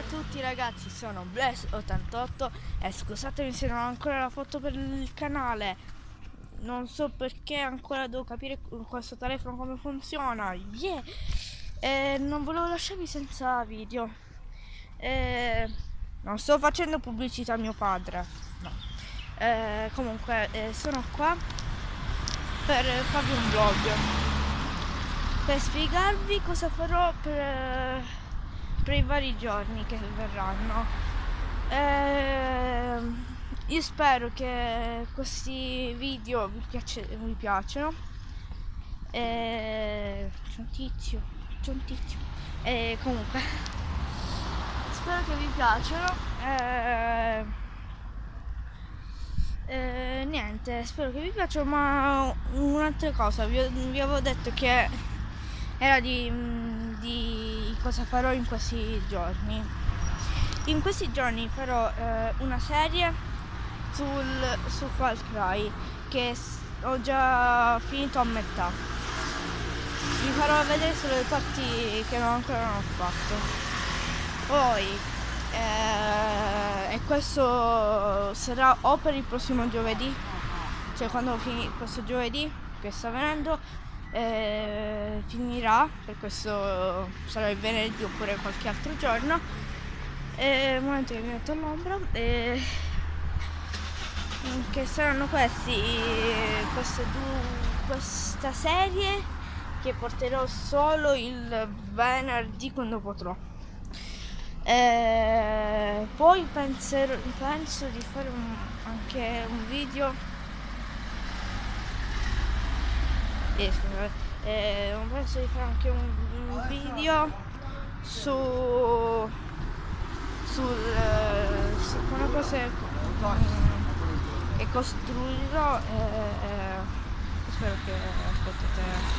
a tutti ragazzi, sono Bless88 e scusatemi se non ho ancora la foto per il canale. Non so perché ancora devo capire con questo telefono come funziona. Yeah! Non volevo lasciarvi senza video. Non sto facendo pubblicità a mio padre. No. Comunque sono qua per farvi un vlog, per spiegarvi cosa farò per i vari giorni che verranno. Io spero che questi video vi piacciono. C'è un tizio. Comunque spero che vi piacciono. Niente, spero che vi piaccia, ma un'altra cosa, vi avevo detto che era di cosa farò in questi giorni. In questi giorni farò una serie su Far Cry, che ho già finito a metà. Vi farò vedere solo le parti che ancora non ho fatto. Poi e questo sarà o per il prossimo giovedì, cioè quando questo giovedì che sta venendo finirà, per questo sarà il venerdì oppure qualche altro giorno. Un momento che mi metto all'ombra, che saranno questa serie che porterò solo il venerdì quando potrò. Poi penso di fare anche un video. Penso di fare anche un video su una cosa che costruirò. Spero che potete.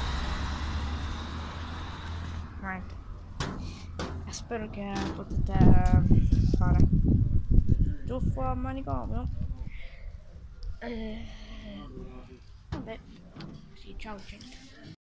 Spero che potete fare. Tuffo a manicomio. Vabbè. Sì, ciao gente.